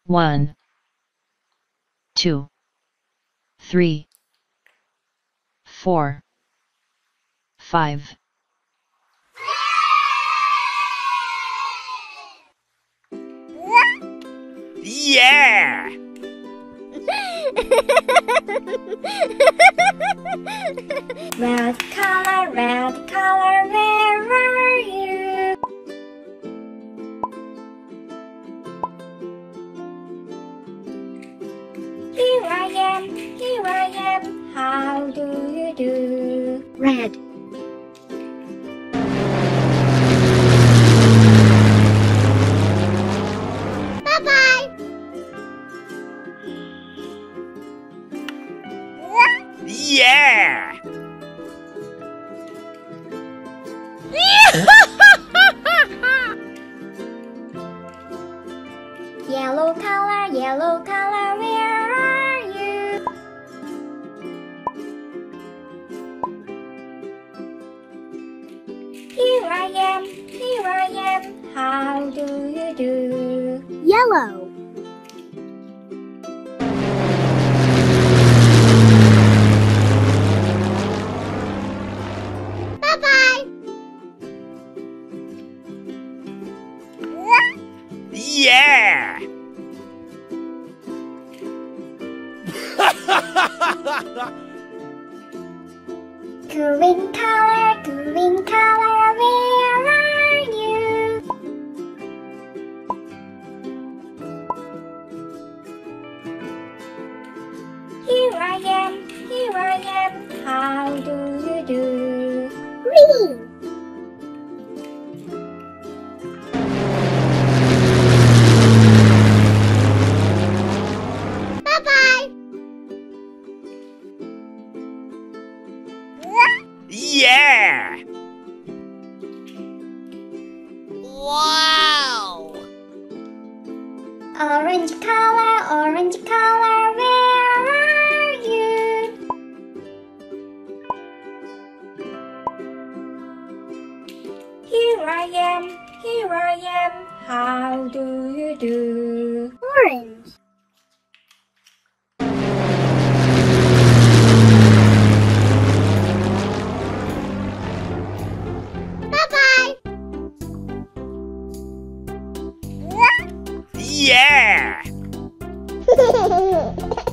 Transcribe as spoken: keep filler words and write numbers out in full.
One, two, three, four, five. Yeah! Red color, red color, where are you? Here I am, here I am, how do you do? Red. Bye-bye! Yeah! Yellow color, yellow color, where are you? Here I am, here I am, how do you do? Yellow. Bye-bye! Yeah! Green color, green color, where are you? Here I am, here I am, how do you do? Green. Bye-bye. Yeah! Wow! Orange color, orange color, where are you? Here I am, here I am, how do you do? Orange. Bye-bye. Yeah!